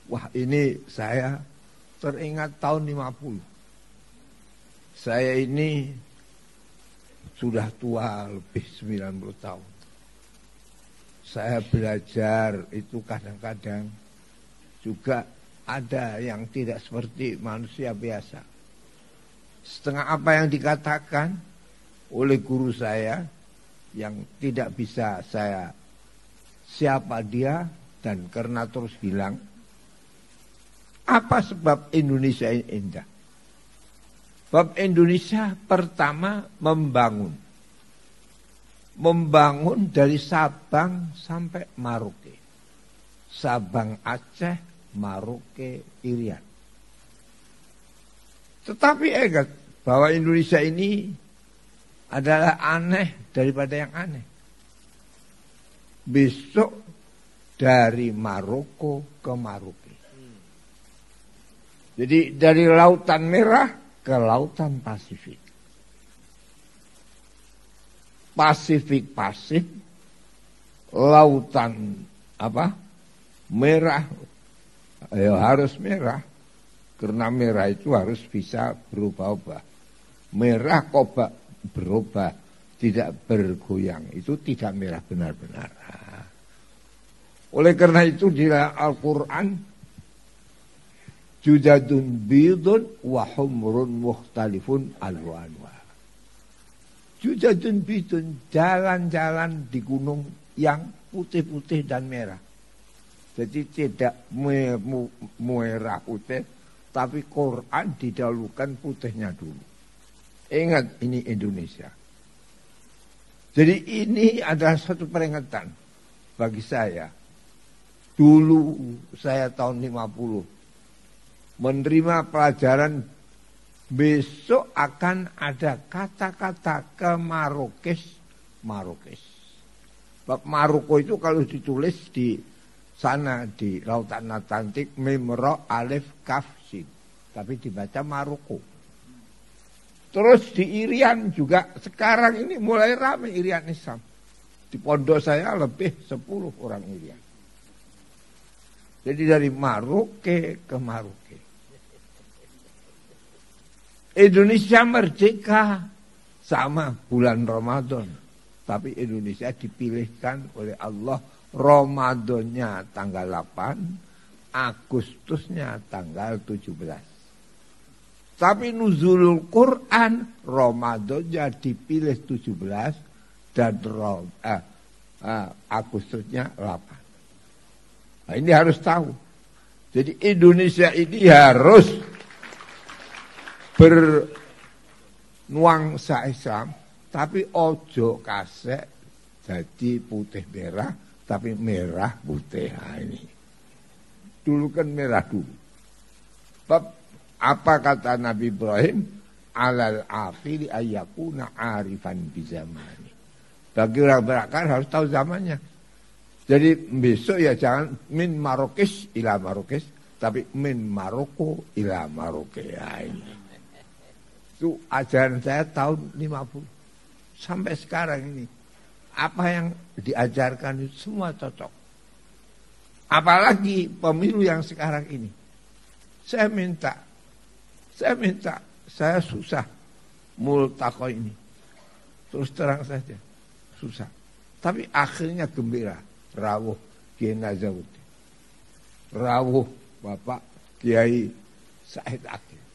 Wah, ini saya teringat tahun 50. Saya ini sudah tua lebih 90 tahun. Saya belajar itu kadang-kadang juga ada yang tidak seperti manusia biasa. Setengah apa yang dikatakan oleh guru saya yang tidak bisa saya siapa dia, dan karena terus bilang, apa sebab Indonesia ini indah? Sebab Indonesia pertama membangun dari Sabang sampai Maroke. Sabang Aceh, Maroke Irian. Tetapi ingat bahwa Indonesia ini adalah aneh daripada yang aneh. Besok dari Maroko ke Maroke. Jadi dari Lautan Merah ke Lautan Pasifik. Pasifik, lautan merah, ya harus merah, karena merah itu harus bisa berubah-ubah. Merah kok berubah, tidak bergoyang, itu tidak merah benar-benar. Oleh karena itu di Al-Quran, judadun bidun wa humrun mukhtalifun alwanuha. Judadun bidun, jalan-jalan di gunung yang putih-putih dan merah. Jadi tidak merah putih, tapi Quran didahulukan putihnya dulu. Ingat, ini Indonesia. Jadi ini adalah satu peringatan bagi saya. Dulu saya tahun 50 menerima pelajaran besok akan ada kata-kata ke Marokes. Bab Maroko itu kalau ditulis di sana di Lautan Atlantik, Mim Ra Alif Kaf Sin, tapi dibaca Maroko. Terus di Irian juga sekarang ini mulai ramai Irian Islam. Di pondok saya lebih 10 orang Irian. Jadi dari Maroke ke Maroke. Indonesia merdeka sama bulan Ramadan. Tapi Indonesia dipilihkan oleh Allah Ramadannya tanggal 8, Agustusnya tanggal 17. Tapi nuzulul Quran Ramadannya dipilih 17 dan Agustusnya 8. Nah, ini harus tahu. Jadi Indonesia ini harus bernuansa Islam, tapi ojo kasek jadi putih merah, tapi merah putih. Nah, ini dulu kan merah dulu. Bab apa kata Nabi Ibrahim? Alal akhiri ayyakuna arifan bizamani. Bagi orang berakal harus tahu zamannya. Jadi besok ya jangan min Marokes ila Marokes, tapi min Maroko ila Maroke. Ya, ini. Itu ajaran saya tahun 50 sampai sekarang ini. Apa yang diajarkan itu semua cocok. Apalagi pemilu yang sekarang ini. Saya minta, saya susah multaqo ini. Terus terang saja, susah. Tapi akhirnya gembira. Rawuh Kiai Nazarudin. Rawuh Bapak Kiai Said Akil.